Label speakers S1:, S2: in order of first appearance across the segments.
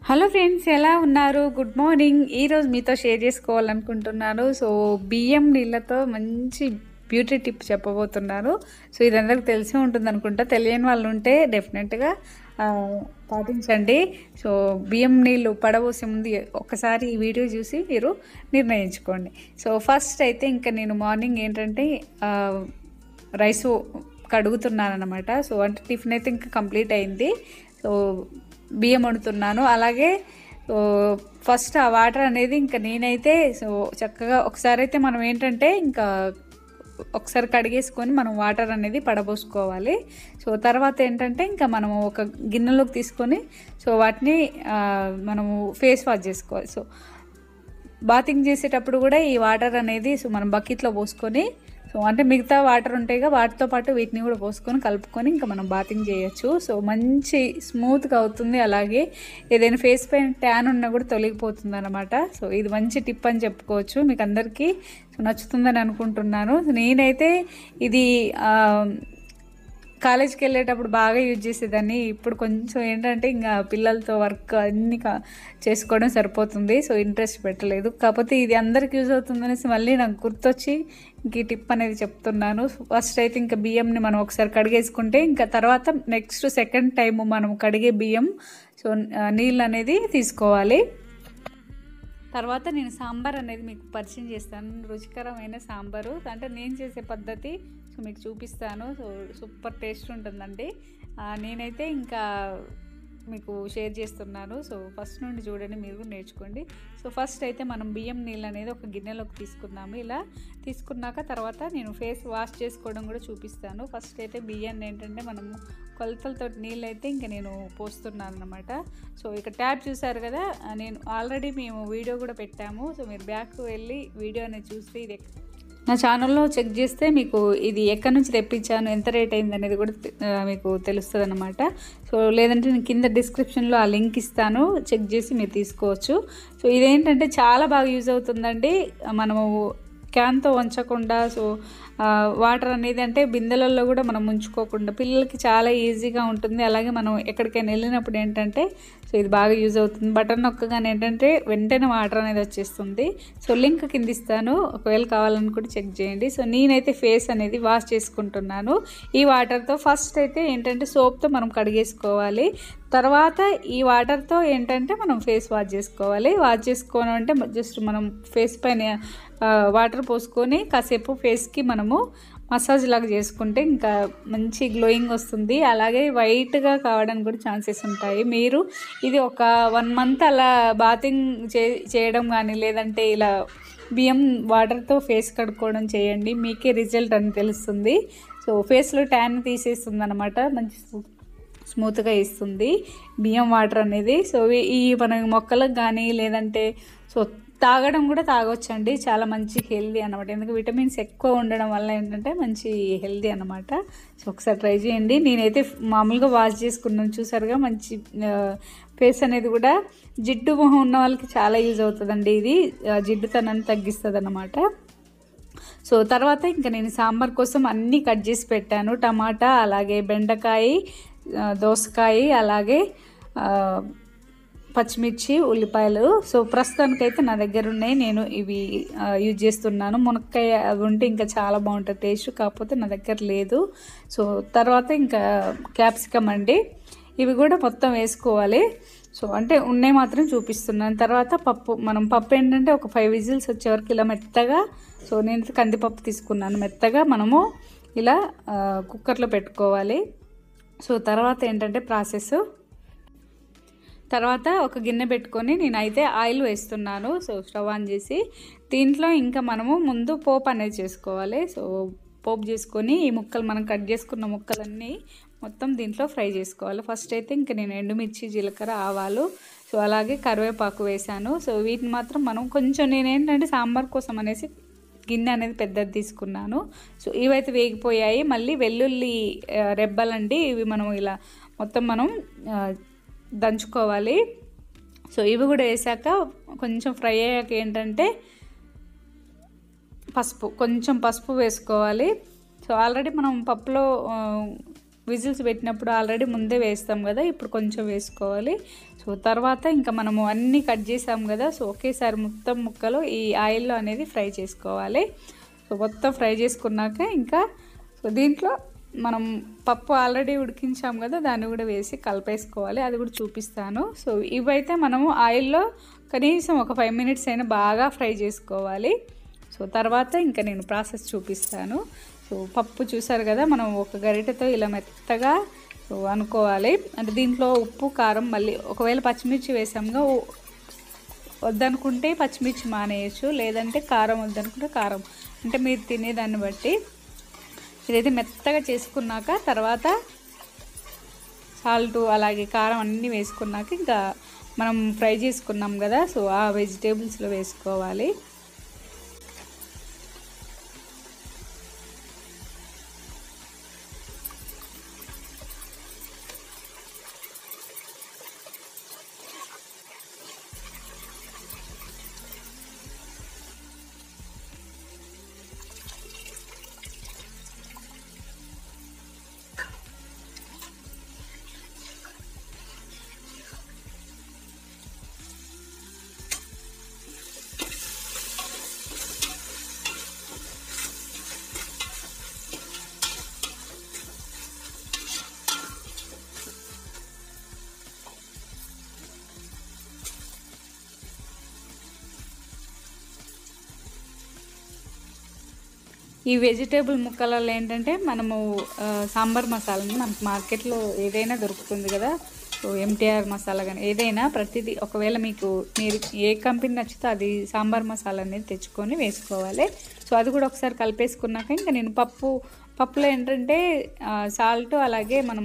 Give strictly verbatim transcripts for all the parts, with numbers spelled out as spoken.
S1: Hello friends, ఎలా ఉన్నారు? Good morning. ఈరోజు మీతో షేర్ చేసుకోవాలనుకుంటున్నాను. సో బియ్యం నీళ్ళతో మంచి బ్యూటీ టిప్ చెప్పబోతున్నాను. సో ఇది అందరికి తెలిసి ఉంటుంది అనుకుంటా. తెలియని వాళ్ళు ఉంటే డెఫినెట్గా పాటించండి. సో బియ్యం నీళ్ళు పడబోసే ముందు ఒకసారి ఈ వీడియో చూసి మీరు నిర్ణయించుకోండి. సో ఫస్ట్ అయితే ఇంకా నేను మార్నింగ్ ఏంటంటే రైస్ కడుగుతున్నాను అనమాట. సో అంటే టిఫిన్ అయితే ఇంకా కంప్లీట్ అయింది. సో బియ్యం వండుతున్నాను. అలాగే ఫస్ట్ ఆ వాటర్ అనేది ఇంకా నేనైతే సో చక్కగా ఒకసారి అయితే మనం ఏంటంటే ఇంకా ఒకసారి కడిగేసుకొని మనం వాటర్ అనేది పడబోసుకోవాలి. సో తర్వాత ఏంటంటే ఇంకా మనము ఒక గిన్నెలోకి తీసుకొని సో వాటిని మనము ఫేస్ వాష్ చేసుకోవాలి. సో బాతింగ్ చేసేటప్పుడు కూడా ఈ వాటర్ అనేది సో మనం బకెట్లో పోసుకొని సో అంటే మిగతా వాటర్ ఉంటాయిగా వాటితో పాటు వీటిని కూడా పోసుకొని కలుపుకొని ఇంకా మనం బాతింగ్ చేయొచ్చు. సో మంచి స్మూత్గా అవుతుంది. అలాగే ఏదైనా ఫేస్ పైన ట్యాన్ ఉన్నా కూడా తొలగిపోతుంది అనమాట. సో ఇది మంచి టిప్ అని చెప్పుకోవచ్చు. మీకు అందరికీ సో నచ్చుతుందని అనుకుంటున్నాను. నేనైతే ఇది కాలేజ్కి వెళ్ళేటప్పుడు బాగా యూజ్ చేసేదాన్ని. ఇప్పుడు కొంచెం ఏంటంటే ఇంకా పిల్లలతో వర్క్ అన్నీ చేసుకోవడం సరిపోతుంది. సో ఇంట్రెస్ట్ పెట్టలేదు. కాకపోతే ఇది అందరికి యూజ్ అవుతుందనేసి మళ్ళీ నాకు గుర్తొచ్చి ఇంక ఈ టిప్ అనేది చెప్తున్నాను. ఫస్ట్ అయితే ఇంకా బియ్యంని మనం ఒకసారి కడిగేసుకుంటే ఇంకా తర్వాత నెక్స్ట్ సెకండ్ టైం మనం కడిగే బియ్యం సో నీళ్ళు అనేది తీసుకోవాలి. తర్వాత నేను సాంబార్ అనేది మీకు పరిచయం చేస్తాను. రుచికరమైన సాంబారు అంటే నేను చేసే పద్ధతి సో మీకు చూపిస్తాను. సో సూపర్ టేస్ట్ ఉంటుందండి. నేనైతే ఇంకా మీకు షేర్ చేస్తున్నాను. సో ఫస్ట్ నుండి చూడండి, మీరు నేర్చుకోండి. సో ఫస్ట్ అయితే మనం బియ్యం నీళ్ళు అనేది ఒక గిన్నెలోకి తీసుకుందాము. ఇలా తీసుకున్నాక తర్వాత నేను ఫేస్ వాష్ చేసుకోవడం కూడా చూపిస్తాను. ఫస్ట్ అయితే బియ్యాన్ని ఏంటంటే మనము కొలతలతో నీళ్ళు అయితే ఇంకా నేను పోస్తున్నాను అనమాట. సో ఇక ట్యాప్ చూసారు కదా, నేను ఆల్రెడీ మేము వీడియో కూడా పెట్టాము. సో మీరు బ్యాక్ వెళ్ళి వీడియో అనేది చూస్తే ఇది నా ఛానల్లో చెక్ చేస్తే మీకు ఇది ఎక్కడి నుంచి తెప్పించాను, ఎంత రేట్ అయింది అనేది కూడా మీకు తెలుస్తుంది అనమాట. సో లేదంటే నేను కింద డిస్క్రిప్షన్లో ఆ లింక్ ఇస్తాను, చెక్ చేసి మీరు తీసుకోవచ్చు. సో ఇదేంటంటే చాలా బాగా యూజ్ అవుతుందండి. మనము క్యాన్తో ఉంచకుండా సో వాటర్ అనేది అంటే బిందెలలో కూడా మనం ఉంచుకోకుండా పిల్లలకి చాలా ఈజీగా ఉంటుంది. అలాగే మనం ఎక్కడికైనా వెళ్ళినప్పుడు ఏంటంటే సో ఇది బాగా యూజ్ అవుతుంది. బటన్ నొక్కగానే ఏంటంటే వెంటనే వాటర్ అనేది వచ్చేస్తుంది. సో లింక్ కింద ఇస్తాను, ఒకవేళ కావాలనుకుంటే చెక్ చేయండి. సో నేనైతే ఫేస్ అనేది వాష్ చేసుకుంటున్నాను ఈ వాటర్తో. ఫస్ట్ అయితే ఏంటంటే సోప్తో మనం కడిగేసుకోవాలి. తర్వాత ఈ వాటర్తో ఏంటంటే మనం ఫేస్ వాష్ చేసుకోవాలి. వాష్ చేసుకోవడం అంటే జస్ట్ మనం ఫేస్ పైన వాటర్ పోసుకొని కాసేపు ఫేస్కి మనము మసాజ్ లాగా చేసుకుంటే ఇంకా మంచి గ్లోయింగ్ వస్తుంది. అలాగే వైట్గా కావడానికి కూడా ఛాన్సెస్ ఉంటాయి. మీరు ఇది ఒక వన్ మంత్ అలా బాతింగ్ చే చేయడం కానీ లేదంటే ఇలా బియ్యం వాటర్తో ఫేస్ కడుక్కోవడం చేయండి. మీకే రిజల్ట్ అని తెలుస్తుంది. సో ఫేస్లో ట్యాన్ తీసేస్తుంది అనమాట, మంచి స్మూత్గా ఇస్తుంది బియ్యం వాటర్ అనేది. సో ఈ మన మొక్కలకు కానీ లేదంటే సో తాగడం కూడా తాగొచ్చండి. చాలా మంచి హెల్దీ అనమాట. ఎందుకంటే విటమిన్స్ ఎక్కువ ఉండడం వల్ల ఏంటంటే మంచి హెల్దీ అనమాట. సో ఒకసారి ట్రై చేయండి. నేనైతే మామూలుగా వాష్ చేసుకున్నాను, చూసారుగా. మంచి ఫేస్ అనేది కూడా జిడ్డు మొహం ఉన్న వాళ్ళకి చాలా యూజ్ అవుతుందండి. ఇది జిడ్డుతనాన్ని తగ్గిస్తుంది అన్నమాట. సో తర్వాత ఇంకా నేను సాంబార్ కోసం అన్నీ కట్ చేసి పెట్టాను. టమాటా, అలాగే బెండకాయ, దోసకాయ, అలాగే పచ్చిమిర్చి, ఉల్లిపాయలు. సో ప్రస్తుతానికైతే నా దగ్గర ఉన్నాయి, నేను ఇవి యూజ్ చేస్తున్నాను. మునక్కాయ అవి ఉంటే ఇంకా చాలా బాగుంటుంది టేస్ట్, కాకపోతే నా దగ్గర లేదు. సో తర్వాత ఇంకా క్యాప్సికమ్ అండి, ఇవి కూడా మొత్తం వేసుకోవాలి. సో అంటే ఉన్నాయి మాత్రం చూపిస్తున్నాను. తర్వాత పప్పు, మనం పప్పు ఏంటంటే ఒక ఫైవ్ విజిల్స్ వచ్చే వరకు ఇలా మెత్తగా, సో నేను కందిపప్పు తీసుకున్నాను, మెత్తగా మనము ఇలా కుక్కర్లో పెట్టుకోవాలి. సో తర్వాత ఏంటంటే ప్రాసెస్, తర్వాత ఒక గిన్నె పెట్టుకొని నేనైతే ఆయిల్ వేస్తున్నాను. సో స్టవ్ ఆన్ చేసి దీంట్లో ఇంకా మనము ముందు పోపు అనేది చేసుకోవాలి. సో పోపు చేసుకొని ఈ ముక్కలు మనం కట్ చేసుకున్న ముక్కలన్నీ మొత్తం దీంట్లో ఫ్రై చేసుకోవాలి. ఫస్ట్ అయితే ఇంకా నేను ఎండుమిర్చి, జీలకర్ర, ఆవాలు, సో అలాగే కరివేపాకు వేసాను. సో వీటిని మాత్రం మనం కొంచెం నేనేంటంటే సాంబార్ కోసం అనేసి గిన్నె అనేది పెద్దది తీసుకున్నాను. సో ఇవైతే వేగిపోయాయి. మళ్ళీ వెల్లుల్లి రెబ్బలండి, ఇవి మనం ఇలా మొత్తం మనం దంచుకోవాలి. సో ఇవి కూడా వేసాక కొంచెం ఫ్రై అయ్యాక ఏంటంటే పసుపు, కొంచెం పసుపు వేసుకోవాలి. సో ఆల్రెడీ మనం పప్పులో విజిల్స్ పెట్టినప్పుడు ఆల్రెడీ ముందే వేస్తాం కదా, ఇప్పుడు కొంచెం వేసుకోవాలి. సో తర్వాత ఇంకా మనము అన్నీ కట్ చేసాం కదా, సో ఒకేసారి మొత్తం ముక్కలు ఈ ఆయిల్లో అనేది ఫ్రై చేసుకోవాలి. సో మొత్తం ఫ్రై చేసుకున్నాక ఇంకా సో దీంట్లో మనం పప్పు ఆల్రెడీ ఉడికించాం కదా, దాన్ని కూడా వేసి కలిపేసుకోవాలి. అది కూడా చూపిస్తాను. సో ఇవైతే మనము ఆయిల్లో కనీసం ఒక ఫైవ్ మినిట్స్ అయినా బాగా ఫ్రై చేసుకోవాలి. సో తర్వాత ఇంకా నేను ప్రాసెస్ చూపిస్తాను. సో పప్పు చూసారు కదా, మనం ఒక గరిటెతో ఇలా మెత్తగా సో అనుకోవాలి. అంటే దీంట్లో ఉప్పు కారం మళ్ళీ ఒకవేళ పచ్చిమిర్చి వేసాముగా వద్దనుకుంటే పచ్చిమిర్చి మానేయచ్చు, లేదంటే కారం వద్దనుకుంటే కారం, అంటే మీరు తినేదాన్ని బట్టి. ఇదైతే మెత్తగా చేసుకున్నాక తర్వాత సాల్ట్ అలాగే కారం అన్నీ వేసుకున్నాక ఇంకా మనం ఫ్రై చేసుకున్నాం కదా, సో ఆ వెజిటేబుల్స్లో వేసుకోవాలి. ఈ వెజిటేబుల్ ముక్కలలో ఏంటంటే మనము సాంబార్ మసాలాని మనకు మార్కెట్లో ఏదైనా దొరుకుతుంది కదా, సో ఎంటీఆర్ మసాలా కానీ ఏదైనా ప్రతిదీ ఒకవేళ మీకు మీరు ఏ కంపెనీ నచ్చితే అది సాంబార్ మసాలా అనేది తెచ్చుకొని వేసుకోవాలి. సో అది కూడా ఒకసారి కలిపేసుకున్నాక ఇంకా నేను పప్పు పప్పులో ఏంటంటే సాల్ట్ అలాగే మనం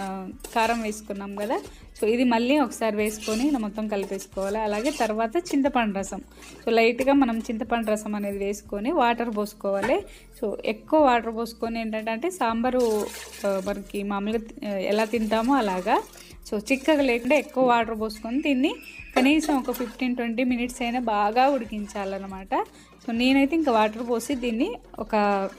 S1: కారం వేసుకున్నాం కదా, సో ఇది మళ్ళీ ఒకసారి వేసుకొని మొత్తం కలిపేసుకోవాలి. అలాగే తర్వాత చింతపండు రసం, సో లైట్గా మనం చింతపండు రసం అనేది వేసుకొని వాటర్ పోసుకోవాలి. సో ఎక్కువ వాటర్ పోసుకొని ఏంటంటే అంటే సాంబారు మనకి మామూలుగా ఎలా తింటామో అలాగా, సో చిక్కగా లేకుండా ఎక్కువ వాటర్ పోసుకొని దీన్ని కనీసం ఒక ఫిఫ్టీన్ ట్వంటీ మినిట్స్ అయినా బాగా ఉడికించాలన్నమాట. సో నేనైతే ఇంకా వాటర్ పోసి దీన్ని ఒక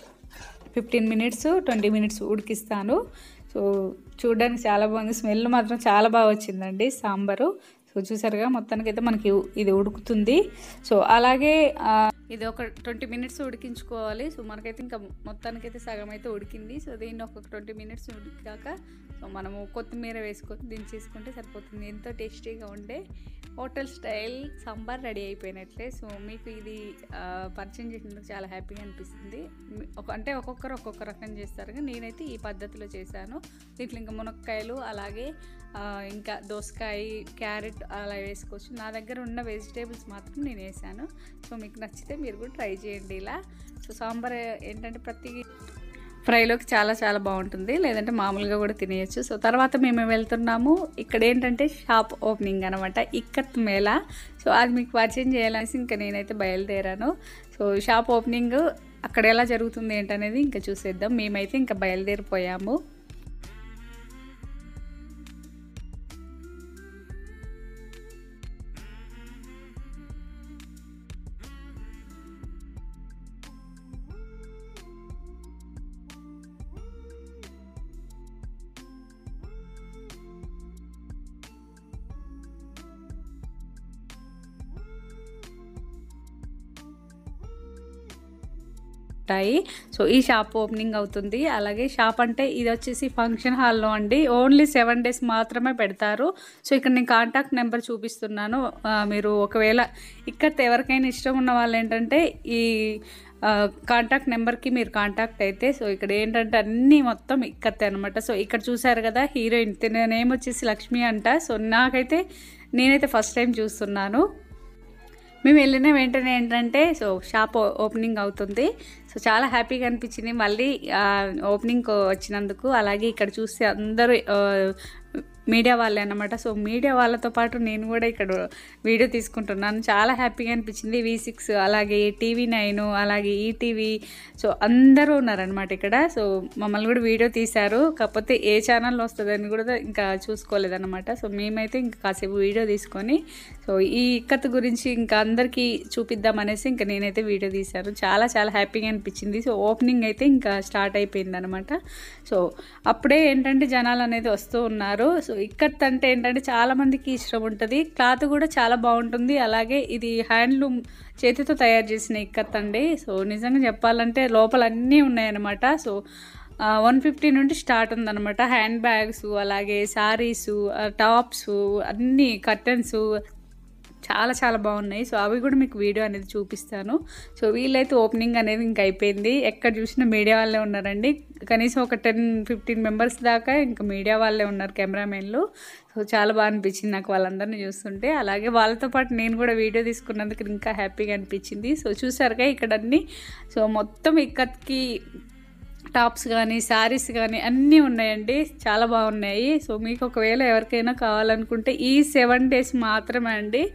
S1: ఫిఫ్టీన్ మినిట్స్ ట్వంటీ మినిట్స్ ఉడికిస్తాను. సో చూడడానికి చాలా బాగుంది, స్మెల్ మాత్రం చాలా బాగా వచ్చిందండి సాంబారు. సో చూసారుగా మొత్తానికైతే మనకి ఇది ఉడుకుతుంది. సో అలాగే ఇది ఒక ట్వంటీ మినిట్స్ ఉడికించుకోవాలి. సో మనకైతే ఇంకా మొత్తానికైతే సగం అయితే ఉడికింది. సో దీన్ని ఒక ట్వంటీ మినిట్స్ ఉడికాక సో మనము కొత్తిమీర వేసుకొని దించేసుకుంటే సరిపోతుంది. ఎంతో టేస్టీగా ఉండే హోటల్ స్టైల్ సాంబార్ రెడీ అయిపోయినట్లే. సో మీకు ఇది పరిచయం చేసినందుకు చాలా హ్యాపీగా అనిపిస్తుంది. ఒక అంటే ఒక్కొక్కరు ఒక్కొక్క రకం చేస్తారు, కానీ నేనైతే ఈ పద్ధతిలో చేశాను. దీంట్లో ఇంకా మునక్కాయలు అలాగే ఇంకా దోసకాయ క్యారెట్ అలా వేసుకోవచ్చు. నా దగ్గర ఉన్న వెజిటేబుల్స్ మాత్రం నేను వేసాను. సో మీకు నచ్చితే మీరు కూడా ట్రై చేయండి ఇలా. సో సాంబార్ ఏంటంటే ప్రతి ఫ్రైలోకి చాలా చాలా బాగుంటుంది, లేదంటే మామూలుగా కూడా తినేయచ్చు. సో తర్వాత మేము వెళ్తున్నాము, ఇక్కడ ఏంటంటే షాప్ ఓపెనింగ్ అనమాట, ఇక్కత్ మేళా. సో అది మీకు పరిచయం చేయాలనేసి ఇంకా నేనైతే బయలుదేరాను. సో షాప్ ఓపెనింగ్ అక్కడ ఎలా జరుగుతుంది ఏంటనేది ఇంకా చూసేద్దాం. మేమైతే ఇంకా బయలుదేరిపోయాము. ఉంటాయి. సో ఈ షాప్ ఓపెనింగ్ అవుతుంది. అలాగే షాప్ అంటే ఇది వచ్చేసి ఫంక్షన్ హాల్లో అండి, ఓన్లీ సెవెన్ డేస్ మాత్రమే పెడతారు. సో ఇక్కడ నేను కాంటాక్ట్ నెంబర్ చూపిస్తున్నాను. మీరు ఒకవేళ ఇక్కడ ఎవరికైనా ఇష్టం ఉన్న వాళ్ళు ఏంటంటే ఈ కాంటాక్ట్ నెంబర్కి మీరు కాంటాక్ట్ అయితే, సో ఇక్కడ ఏంటంటే అన్నీ మొత్తం ఇక్కతే అనమాట. సో ఇక్కడ చూసారు కదా హీరోయిన్, తిన నేమ్ వచ్చేసి లక్ష్మి అంట. సో నాకైతే నేనైతే ఫస్ట్ టైం చూస్తున్నాను. మేము వెళ్ళిన వెంటనే ఏంటంటే సో షాప్ ఓపెనింగ్ అవుతుంది. సో చాలా హ్యాపీగా అనిపించింది మళ్ళీ ఓపెనింగ్ వచ్చినందుకు. అలాగే ఇక్కడ చూస్తే అందరూ మీడియా వాళ్ళే అన్నమాట. సో మీడియా వాళ్ళతో పాటు నేను కూడా ఇక్కడ వీడియో తీసుకుంటున్నాను. చాలా హ్యాపీగా అనిపించింది. వి సిక్స్ అలాగే టీవీ నైన్ అలాగే ఈటీవీ సో అందరూ ఉన్నారనమాట ఇక్కడ. సో మమ్మల్ని కూడా వీడియో తీశారు. కాకపోతే ఏ ఛానల్లో వస్తుందని కూడా ఇంకా చూసుకోలేదన్నమాట. సో మేమైతే ఇంకా కాసేపు వీడియో తీసుకొని సో ఈ ఇక్కత్ గురించి ఇంకా అందరికీ చూపిద్దాం అనేసి ఇంకా నేనైతే వీడియో తీశాను. చాలా చాలా హ్యాపీగా అనిపించింది. సో ఓపెనింగ్ అయితే ఇంకా స్టార్ట్ అయిపోయింది అనమాట. సో అప్పుడే ఏంటంటే జనాలు అనేది వస్తూ ఉన్నారు. సో ఇక్కత్ అంటే ఏంటంటే చాలామందికి ఇష్టం ఉంటుంది. క్లాత్ కూడా చాలా బాగుంటుంది. అలాగే ఇది హ్యాండ్లూమ్ చేతితో తయారు చేసిన ఇక్కత్ అండి. సో నిజంగా చెప్పాలంటే లోపల అన్నీ ఉన్నాయన్నమాట. సో వన్ ఫిఫ్టీ నుండి స్టార్ట్ ఉందన్నమాట. హ్యాండ్ బ్యాగ్స్ అలాగే శారీసు టాప్స్ అన్నీ కర్టన్స్ చాలా చాలా బాగున్నాయి. సో అవి కూడా మీకు వీడియో అనేది చూపిస్తాను. సో వీళ్ళైతే ఓపెనింగ్ అనేది ఇంకా అయిపోయింది. ఎక్కడ చూసినా మీడియా వాళ్ళే ఉన్నారండి. కనీసం ఒక టెన్ ఫిఫ్టీన్ మెంబర్స్ దాకా ఇంకా మీడియా వాళ్ళే ఉన్నారు, కెమెరామెన్లు. సో చాలా బాగా అనిపించింది నాకు వాళ్ళందరినీ చూస్తుంటే. అలాగే వాళ్ళతో పాటు నేను కూడా వీడియో తీసుకున్నందుకు ఇంకా హ్యాపీగా అనిపించింది. సో చూసారుగా ఇక్కడ అన్నీ సో మొత్తం ఇక్కత్కి టాప్స్ కానీ శారీస్ కానీ అన్నీ ఉన్నాయండి. చాలా బాగున్నాయి. సో మీకు ఒకవేళ ఎవరికైనా కావాలనుకుంటే ఈ సెవెన్ డేస్ మాత్రమే అండి.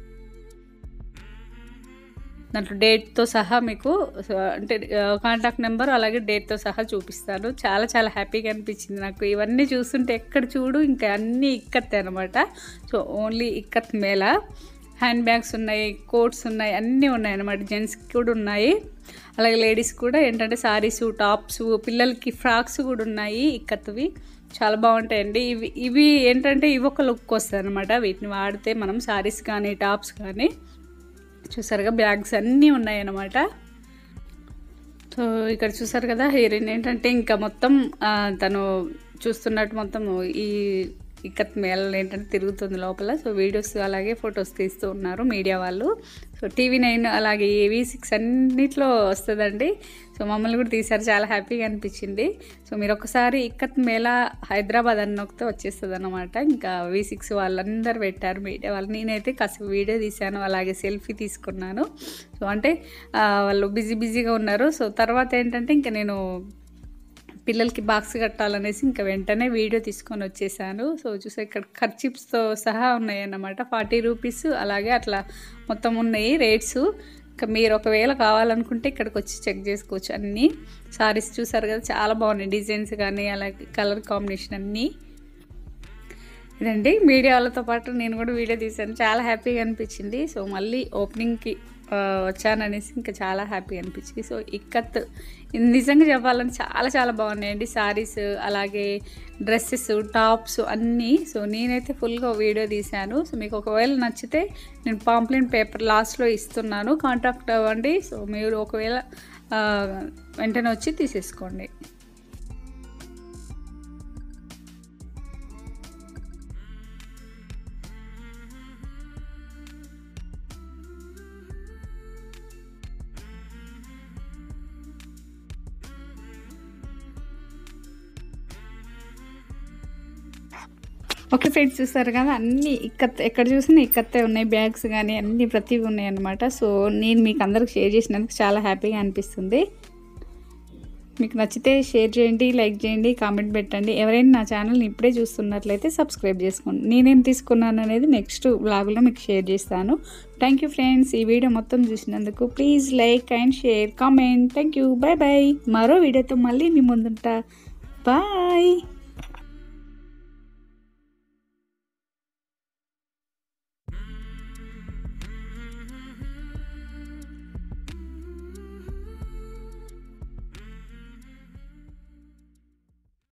S1: దాంట్లో డేట్తో సహా మీకు అంటే కాంటాక్ట్ నెంబర్ అలాగే డేట్తో సహా చూపిస్తాను. చాలా చాలా హ్యాపీగా అనిపించింది నాకు. ఇవన్నీ చూస్తుంటే ఎక్కడ చూడు ఇంకా అన్నీ ఇక్కత్తే అనమాట. So only ikat mela. Hand bags ఉన్నాయి, కోట్స్ ఉన్నాయి, అన్నీ ఉన్నాయి అన్నమాట. జెంట్స్కి కూడా ఉన్నాయి, అలాగే లేడీస్ కూడా ఏంటంటే శారీస్ టాప్స్ పిల్లలకి ఫ్రాక్స్ కూడా ఉన్నాయి ఇక్కత్వి. చాలా బాగుంటాయండి. ఇవి ఇవి ఏంటంటే ఇవి ఒక లుక్ వస్తుంది అనమాట. వీటిని వాడితే మనం శారీస్ కానీ టాప్స్ కానీ చూసారుగా బ్యాగ్స్ అన్నీ ఉన్నాయి అన్నమాట. సో ఇక్కడ చూసారు కదా హీరోయిన్ ఏంటంటే ఇంకా మొత్తం తను చూస్తున్నట్టు మొత్తం ఈ ఇక్కత్ మేళలు ఏంటంటే తిరుగుతుంది లోపల. సో వీడియోస్ అలాగే ఫొటోస్ తీస్తూ ఉన్నారు మీడియా వాళ్ళు. సో టీవీ నైన్ అలాగే వి సిక్స్ అన్నిట్లో వస్తుందండి. సో మమ్మల్ని కూడా తీశారు. చాలా హ్యాపీగా అనిపించింది. సో మీరు ఒకసారి ఇక్కత్ మేళా హైదరాబాద్ అని నొక్కితే వచ్చేస్తుంది అనమాట. ఇంకా వి సిక్స్ వాళ్ళందరూ పెట్టారు మీడియా వాళ్ళు. నేనైతే కాసేపు వీడియో తీశాను, అలాగే సెల్ఫీ తీసుకున్నాను. సో అంటే వాళ్ళు బిజీ బిజీగా ఉన్నారు. సో తర్వాత ఏంటంటే ఇంకా నేను పిల్లలకి బాక్స్ కట్టాలనేసి ఇంకా వెంటనే వీడియో తీసుకొని వచ్చేసాను. సో చూసా ఇక్కడ ఖర్చిప్స్తో సహా ఉన్నాయి అన్నమాట. ఫార్టీ రూపీస్ అలాగే అట్లా మొత్తం ఉన్నాయి రేట్స్. ఇంకా మీరు ఒకవేళ కావాలనుకుంటే ఇక్కడికి వచ్చి చెక్ చేసుకోవచ్చు. అన్నీ సారీస్ చూసారు కదా చాలా బాగున్నాయి, డిజైన్స్ కానీ అలాగే కలర్ కాంబినేషన్ అన్నీ. ఇదండి మీడియా వాళ్ళతో పాటు నేను కూడా వీడియో తీశాను. చాలా హ్యాపీగా అనిపించింది. సో మళ్ళీ ఓపెనింగ్కి వచ్చాననేసి ఇంకా చాలా హ్యాపీ అనిపించింది. సో ఇక్కత్ నిజంగా చెప్పాలని చాలా చాలా బాగున్నాయండి. శారీస్ అలాగే డ్రెస్సెస్ టాప్స్ అన్నీ. సో నేనైతే ఫుల్గా వీడియో తీశాను. సో మీకు ఒకవేళ నచ్చితే నేను పాంప్లెంట్ పేపర్ లాస్ట్లో ఇస్తున్నాను, కాంటాక్ట్ అవ్వండి. సో మీరు ఒకవేళ వెంటనే వచ్చి తీసేసుకోండి. ఓకే ఫ్రెండ్స్ చూస్తారు కదా అన్నీ ఇక్కత్ ఎక్కడ చూసినా ఇక్కత్తే ఉన్నాయి. బ్యాగ్స్ కానీ అన్నీ ప్రతివి ఉన్నాయి అన్నమాట. సో నేను మీకు అందరికి షేర్ చేసినందుకు చాలా హ్యాపీగా అనిపిస్తుంది. మీకు నచ్చితే షేర్ చేయండి, లైక్ చేయండి, కామెంట్ పెట్టండి. ఎవరైనా నా ఛానల్ని ఇప్పుడే చూస్తున్నట్లయితే సబ్స్క్రైబ్ చేసుకోండి. నేనేం తీసుకున్నాను అనేది నెక్స్ట్ వ్లాగ్లో మీకు షేర్ చేస్తాను. Thank you friends. ఈ వీడియో మొత్తం చూసినందుకు please like and share comment. Thank you. Bye bye. మరో వీడియోతో మళ్ళీ మీ ముందుంటా. బాయ్.